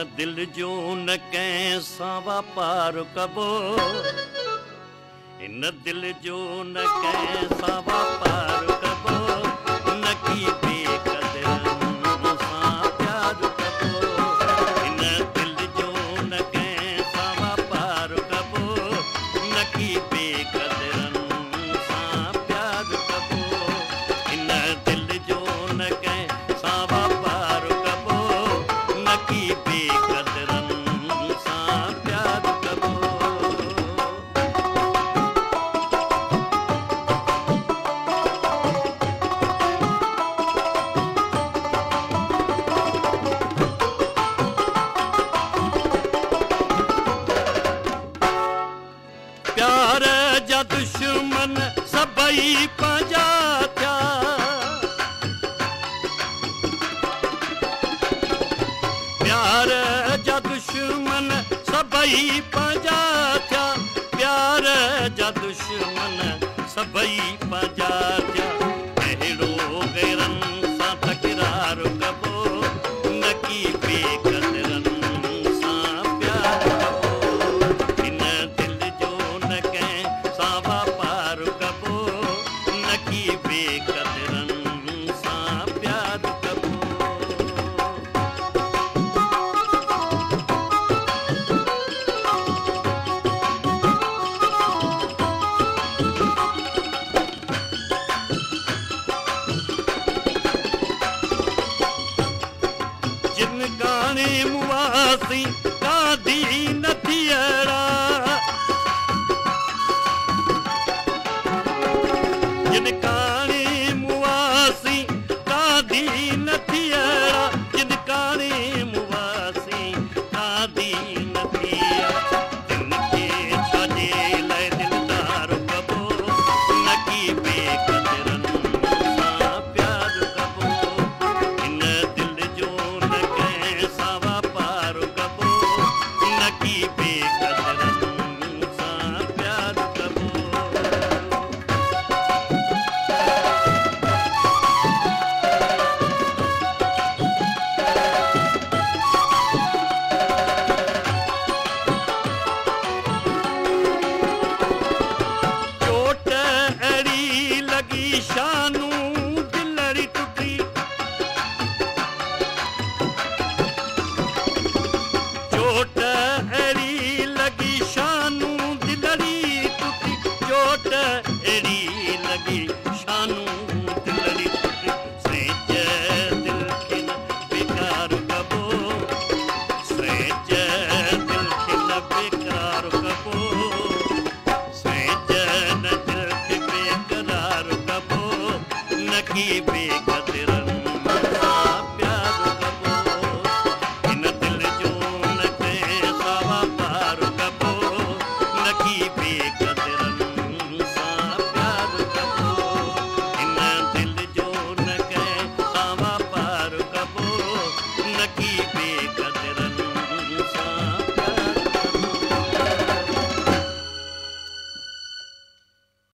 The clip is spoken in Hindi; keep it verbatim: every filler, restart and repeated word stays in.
दिल जो न कैसा वापार कबो, इन दिल जो न कैसा वापार कबो, न की बेकदर सां प्यार कबो। इन दिल जो न कैसा वापार कबो, न की बेकदर सां प्यार कबो। इन दिल जो न कैसा वापार कबो, न की बेकदर सां प्यार कबो। प्यार जा दुश्मन सबई पंहिंजा थिया, प्यार जा दुश्मन सबई पंहिंजा थिया, प्यार जा दुश्मन सबई पंहिंजा थिया। अहिड़ो गैरनि सां तकरार कबो, न की बेकदरनि सां प्यार कबो। इन दिल जो न कंहिंसां वापार कबो, न की बेकदरनि सां प्यार कबो। जिन गाणे मुआसी कादी न थियड़ा, जिन गाणे मुआसी कादी न थियड़ा, जिन गाणे मुआसी कादी न थियड़ा। जिनके छाजे लाइ दिलदार कबो, न की बेकदरनि सां प्यार कबो। इन दिल जो न कैसा वापार कबो, न की बेकदरनि सां प्यार कबो। चोट अड़ी लगी शानू दिलड़ी टुटी, चोट अड़ी लगी शानू दिलड़ी टुटी, चोट अड़ी लगी शानू दिलड़ी टुटी। सैज दिल खे न बेकार कबो, सैज दिल खे न बेकार कबो, सैज न दिल खे बेकरार कबो, न की बेकरार